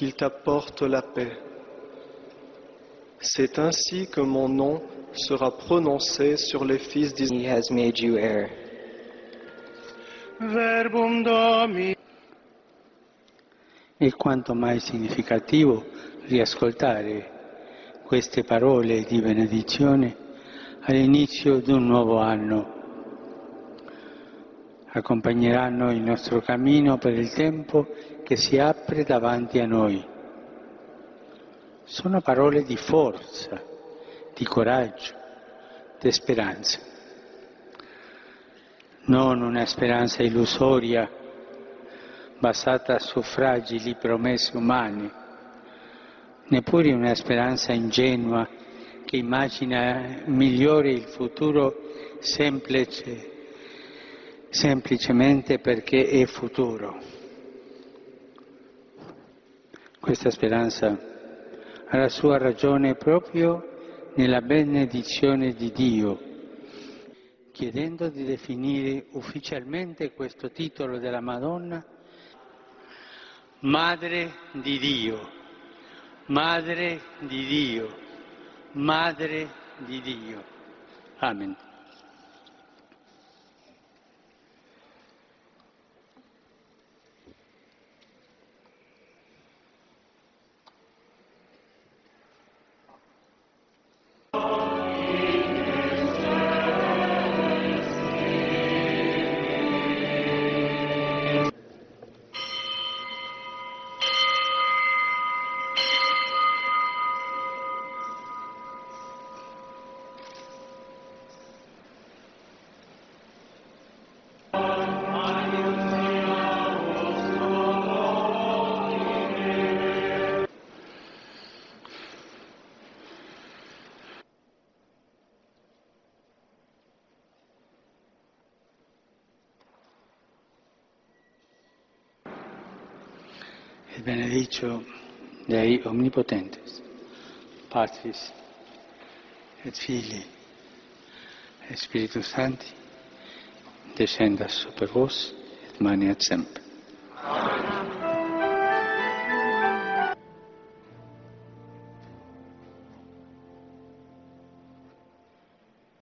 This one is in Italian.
qu'il t'apporte la paix. C'est ainsi que mon nom sera prononcé sur les fils d'Israël. He has made you heir. Verbum Domini. È quanto mai significativo riascoltare queste parole di benedizione all'inizio di un nuovo anno. Accompagneranno il nostro cammino per il tempo che si apre davanti a noi. Sono parole di forza, di coraggio, di speranza. Non una speranza illusoria, basata su fragili promesse umane, neppure una speranza ingenua che immagina migliore il futuro semplicemente perché è futuro. Questa speranza ha la sua ragione proprio nella benedizione di Dio, chiedendo di definire ufficialmente questo titolo della Madonna, Madre di Dio, Madre di Dio, Madre di Dio. Amen. Et benedicio Dei Omnipotentes, Patris et Filii et Spiritus Sancti, descendat super vos et maneat semper.